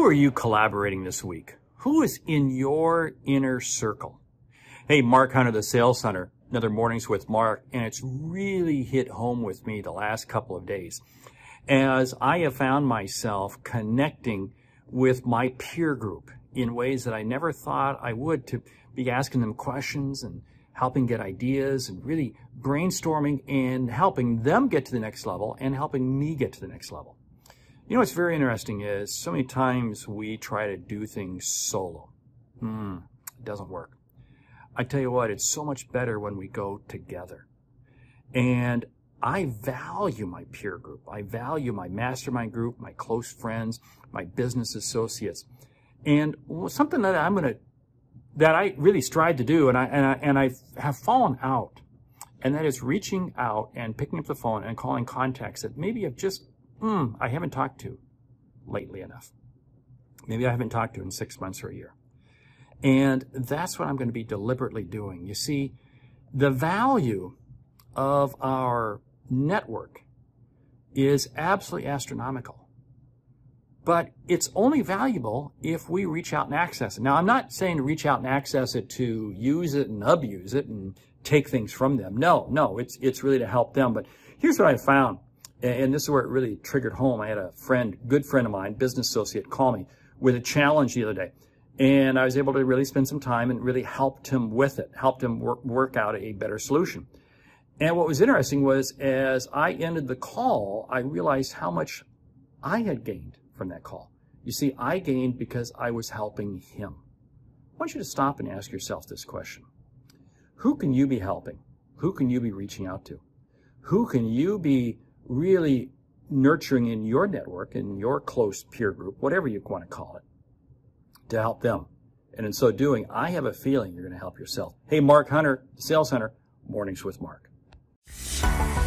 Who are you collaborating this week? Who is in your inner circle? Hey, Mark Hunter, the Sales Hunter, another Mornings with Mark, and it's really hit home with me the last couple of days as I have found myself connecting with my peer group in ways that I never thought I would, to be asking them questions and helping get ideas and really brainstorming and helping them get to the next level and helping me get to the next level. You know what's very interesting is so many times we try to do things solo. It doesn't work. I tell you what, it's so much better when we go together. And I value my peer group. I value my mastermind group, my close friends, my business associates. And something that I really strive to do, and I have fallen out, and that is reaching out and picking up the phone and calling contacts that maybe I've just I haven't talked to lately enough. Maybe I haven't talked to in 6 months or a year. And that's what I'm going to be deliberately doing. You see, the value of our network is absolutely astronomical. But it's only valuable if we reach out and access it. Now, I'm not saying to reach out and access it to use it and abuse it and take things from them. No, it's really to help them. But here's what I found, and this is where it really triggered home. I had a good friend of mine, business associate, call me with a challenge the other day. And I was able to really spend some time and really helped him with it, helped him work out a better solution. And what was interesting was, as I ended the call, I realized how much I had gained from that call. You see, I gained because I was helping him. I want you to stop and ask yourself this question. Who can you be helping? Who can you be reaching out to? Who can you be really nurturing in your network, in your close peer group, whatever you want to call it, to help them? And in so doing, I have a feeling you're going to help yourself. Hey, Mark Hunter, Sales Hunter, Mornings with Mark.